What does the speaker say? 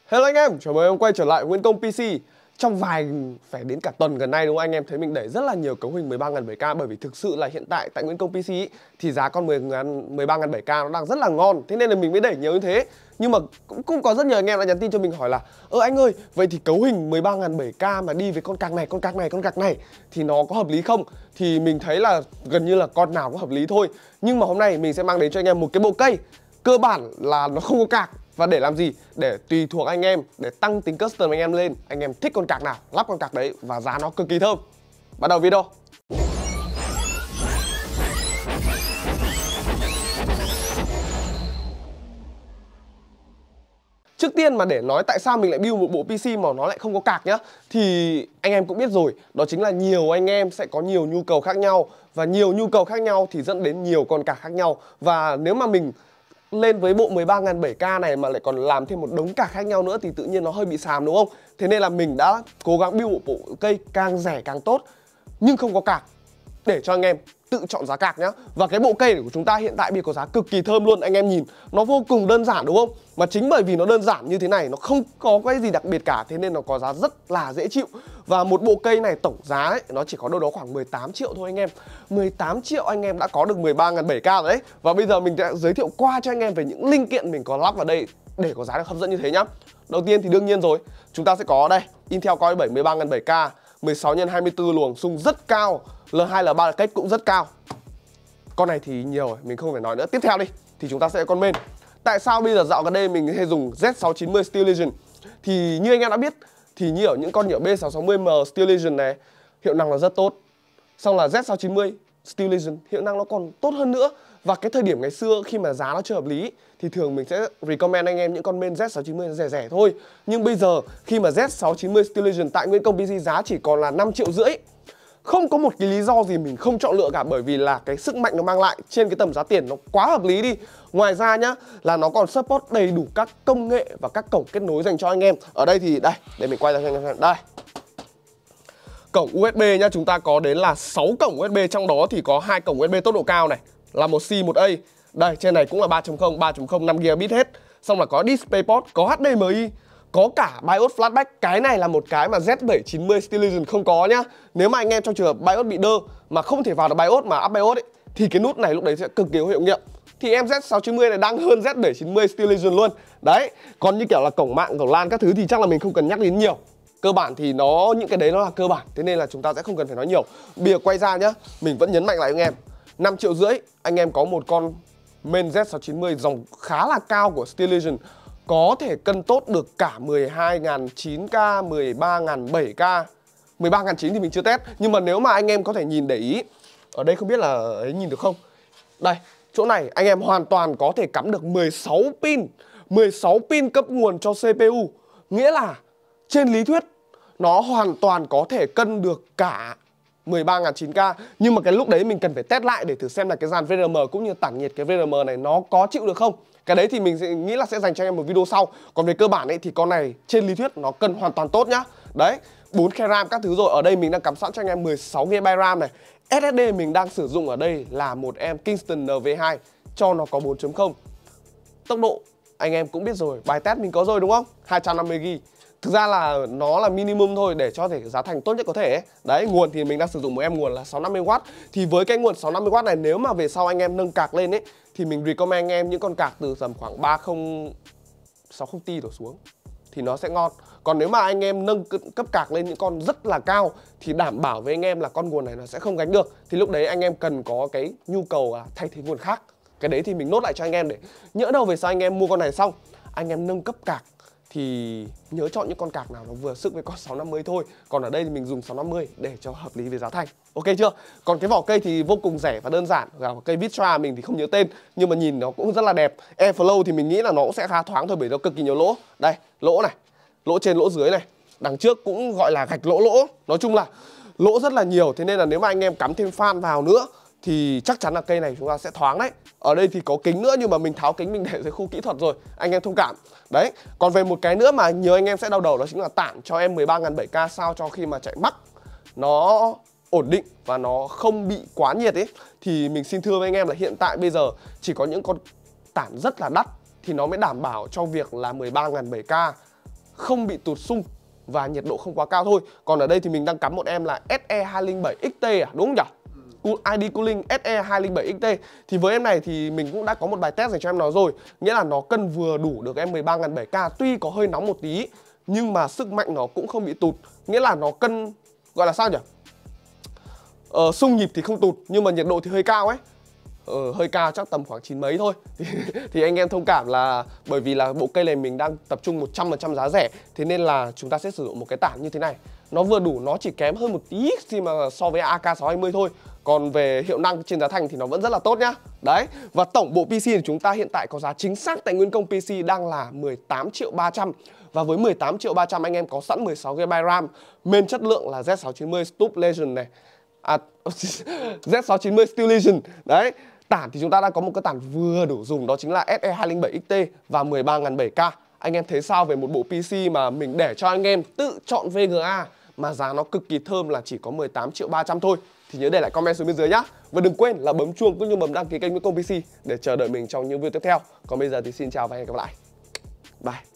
Hello anh em, chào mừng em quay trở lại Wincom PC. Trong phải đến cả tuần gần đây đúng không anh em, thấy mình đẩy rất là nhiều cấu hình 13.7K. Bởi vì thực sự là hiện tại tại Wincom PC ý, thì giá con 13.7K nó đang rất là ngon. Thế nên là mình mới đẩy nhiều như thế. Nhưng mà cũng có rất nhiều anh em đã nhắn tin cho mình hỏi là anh ơi, vậy thì cấu hình 13.7K mà đi với con cạc này thì nó có hợp lý không? Thì mình thấy là gần như là con nào cũng hợp lý thôi. Nhưng mà hôm nay mình sẽ mang đến cho anh em một cái bộ cây cơ bản là nó không có cạc. Và để làm gì? Để tùy thuộc anh em, để tăng tính custom anh em lên. Anh em thích con cạc nào, lắp con cạc đấy và giá nó cực kỳ thơm. Bắt đầu video. Trước tiên mà để nói tại sao mình lại build một bộ PC mà nó lại không có cạc nhá, thì anh em cũng biết rồi, đó chính là nhiều anh em sẽ có nhiều nhu cầu khác nhau. Và nhiều nhu cầu khác nhau thì dẫn đến nhiều con cạc khác nhau. Và nếu mà mình lên với bộ 13.7K này mà lại còn làm thêm một đống cạc khác nhau nữa thì tự nhiên nó hơi bị xàm đúng không? Thế nên là mình đã cố gắng build một bộ cây càng rẻ càng tốt nhưng không có cạc để cho anh em tự chọn giá cạc nhá. Và cái bộ cây của chúng ta hiện tại bây giờ có giá cực kỳ thơm luôn. Anh em nhìn nó vô cùng đơn giản đúng không? Mà chính bởi vì nó đơn giản như thế này, nó không có cái gì đặc biệt cả, thế nên nó có giá rất là dễ chịu. Và một bộ cây này tổng giá ấy, nó chỉ có đâu đó khoảng 18 triệu thôi anh em. 18 triệu anh em đã có được 13.7K rồi đấy. Và bây giờ mình sẽ giới thiệu qua cho anh em về những linh kiện mình có lắp vào đây để có giá được hấp dẫn như thế nhá. Đầu tiên thì đương nhiên rồi, chúng ta sẽ có đây Intel Core i7 13.7K 16x24 luồng, xung rất cao, L2 L3 cách cũng rất cao. Con này thì nhiều rồi, mình không phải nói nữa. Tiếp theo đi thì chúng ta sẽ có con main. Tại sao bây giờ dạo gần đây mình hay dùng Z690 Steel Legion? Thì như anh em đã biết thì như ở những con nhựa B660M Steel Legion này, hiệu năng nó rất tốt. Xong là Z690 Steel Legion hiệu năng nó còn tốt hơn nữa. Và cái thời điểm ngày xưa khi mà giá nó chưa hợp lý thì thường mình sẽ recommend anh em những con main Z690 rẻ rẻ thôi. Nhưng bây giờ khi mà Z690 Steel Legion tại Wincom PC giá chỉ còn là 5,5 triệu, không có một cái lý do gì mình không chọn lựa cả, bởi vì là cái sức mạnh nó mang lại trên cái tầm giá tiền nó quá hợp lý đi. Ngoài ra nhá, là nó còn support đầy đủ các công nghệ và các cổng kết nối dành cho anh em. Ở đây thì đây, để mình quay ra cho anh em xem. Đây, cổng USB nhá, chúng ta có đến là 6 cổng USB, trong đó thì có 2 cổng USB tốc độ cao này, là một C một A. Đây, trên này cũng là 3.0, 3.0 5 gigabit hết. Xong là có DisplayPort, có HDMI, có cả BIOS flashback. Cái này là một cái mà Z790 Steel Legion không có nhá. Nếu mà anh em trong trường hợp BIOS bị đơ mà không thể vào được BIOS mà up BIOS ấy, thì cái nút này lúc đấy sẽ cực kỳ hiệu nghiệm. Thì em Z690 này đang hơn Z790 Steel Legion luôn. Đấy, còn như kiểu là cổng mạng, cổng LAN các thứ thì chắc là mình không cần nhắc đến nhiều. Cơ bản thì những cái đấy nó là cơ bản, thế nên là chúng ta sẽ không cần phải nói nhiều. Bây giờ quay ra nhá, mình vẫn nhấn mạnh lại anh em, 5,5 triệu anh em có một con main Z690 dòng khá là cao của Steel Legion, có thể cân tốt được cả 12.900K, 13.700K. 13.900 thì mình chưa test, nhưng mà nếu mà anh em có thể nhìn để ý, ở đây không biết là ấy nhìn được không. Đây, chỗ này anh em hoàn toàn có thể cắm được 16 pin. 16 pin cấp nguồn cho CPU. Nghĩa là trên lý thuyết nó hoàn toàn có thể cân được cả 13.900K. Nhưng mà cái lúc đấy mình cần phải test lại để thử xem là cái dàn VRM cũng như tản nhiệt cái VRM này nó có chịu được không. Cái đấy thì mình sẽ nghĩ là sẽ dành cho anh em một video sau. Còn về cơ bản ấy thì con này trên lý thuyết nó cân hoàn toàn tốt nhá. Đấy, 4GB RAM các thứ rồi. Ở đây mình đang cắm sẵn cho anh em 16GB RAM này. SSD mình đang sử dụng ở đây là một em Kingston NV2 cho nó có 4.0. Tốc độ anh em cũng biết rồi, bài test mình có rồi đúng không? 250GB. Thực ra là nó là minimum thôi để cho thể giá thành tốt nhất có thể ấy. Đấy, nguồn thì mình đang sử dụng một em nguồn là 650W. Thì với cái nguồn 650W này, nếu mà về sau anh em nâng cạc lên ấy thì mình recommend anh em những con cạc từ tầm khoảng 3060Ti đổ xuống thì nó sẽ ngon. Còn nếu mà anh em nâng cấp cạc lên những con rất là cao thì đảm bảo với anh em là con nguồn này nó sẽ không gánh được. Thì lúc đấy anh em cần có cái nhu cầu thay thế nguồn khác. Cái đấy thì mình nốt lại cho anh em để nhỡ đâu về sau anh em mua con này xong anh em nâng cấp cạc thì nhớ chọn những con cạc nào nó vừa sức với con 650 thôi. Còn ở đây thì mình dùng 650 để cho hợp lý về giá thành. Ok chưa? Còn cái vỏ cây thì vô cùng rẻ và đơn giản. Vỏ cây Vitra mình thì không nhớ tên, nhưng mà nhìn nó cũng rất là đẹp. Airflow thì mình nghĩ là nó cũng sẽ khá thoáng thôi, bởi nó cực kỳ nhiều lỗ. Đây, lỗ này, lỗ trên lỗ dưới này. Đằng trước cũng gọi là gạch lỗ. Nói chung là lỗ rất là nhiều. Thế nên là nếu mà anh em cắm thêm fan vào nữa thì chắc chắn là cây này chúng ta sẽ thoáng đấy. Ở đây thì có kính nữa nhưng mà mình tháo kính mình để dưới khu kỹ thuật rồi, anh em thông cảm. Đấy, còn về một cái nữa mà nhiều anh em sẽ đau đầu đó chính là tản cho em 13.700K sao cho khi mà chạy Max nó ổn định và nó không bị quá nhiệt ấy. Thì mình xin thưa với anh em là hiện tại bây giờ chỉ có những con tản rất là đắt thì nó mới đảm bảo cho việc là 13.700K không bị tụt sung và nhiệt độ không quá cao thôi. Còn ở đây thì mình đang cắm một em là SE207XT à, đúng không nhỉ? ID Cooling SE207XT. Thì với em này thì mình cũng đã có một bài test dành cho em nó rồi. Nghĩa là nó cân vừa đủ được em 13.700K. Tuy có hơi nóng một tí nhưng mà sức mạnh nó cũng không bị tụt. Nghĩa là nó cân, gọi là sao nhỉ? Xung nhịp thì không tụt nhưng mà nhiệt độ thì hơi cao ấy. Hơi cao, chắc tầm khoảng 9 mấy thôi. Thì anh em thông cảm là bởi vì là bộ cây này mình đang tập trung 100% giá rẻ. Thế nên là chúng ta sẽ sử dụng một cái tản như thế này. Nó vừa đủ, nó chỉ kém hơn một tí khi mà so với AK620 thôi. Còn về hiệu năng trên giá thành thì nó vẫn rất là tốt nhá. Đấy, và tổng bộ PC của chúng ta hiện tại có giá chính xác tại Nguyên Công PC đang là 18.300.000. Và với 18.300.000 anh em có sẵn 16GB RAM. Main chất lượng là Z690 Stup Legend này. Z690 Steel Legion. Đấy, tản thì chúng ta đang có một cái tản vừa đủ dùng, đó chính là SE207XT và 13.700K. Anh em thấy sao về một bộ PC mà mình để cho anh em tự chọn VGA mà giá nó cực kỳ thơm là chỉ có 18.300.000 thôi? Thì nhớ để lại comment xuống bên dưới nhá. Và đừng quên là bấm chuông cũng như bấm đăng ký kênh Nguyên Công PC để chờ đợi mình trong những video tiếp theo. Còn bây giờ thì xin chào và hẹn gặp lại. Bye.